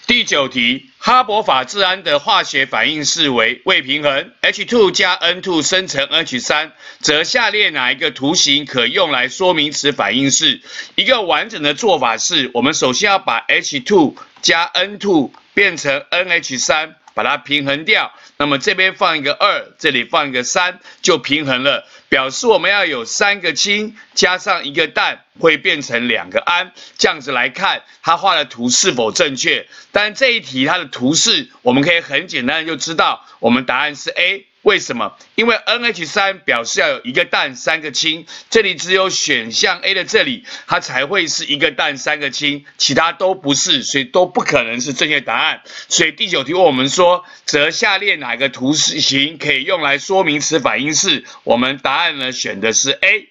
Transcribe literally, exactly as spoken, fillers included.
第九题，哈伯法制氨的化学反应式为未平衡 ，H 二 加 N 二 生成 H 三，则下列哪一个图形可用来说明此反应式？一个完整的做法是，我们首先要把 H 二 加 N 二 变成 N H 三，把它平衡掉。那么这边放一个二，这里放一个三，就平衡了。表示我们要有三个氢加上一个氮，会变成两个氨。这样子来看，它画的图是否正确？但这一题它的图示，我们可以很简单的就知道，我们答案是 A。为什么？因为 N H 三 表示要有一个氮三个氢，这里只有选项 A 的这里，它才会是一个氮三个氢，其他都不是，所以都不可能是正确答案。所以第九题问我们说，则下列哪个图形可以用来说明此反应式？我们答案呢选的是 A。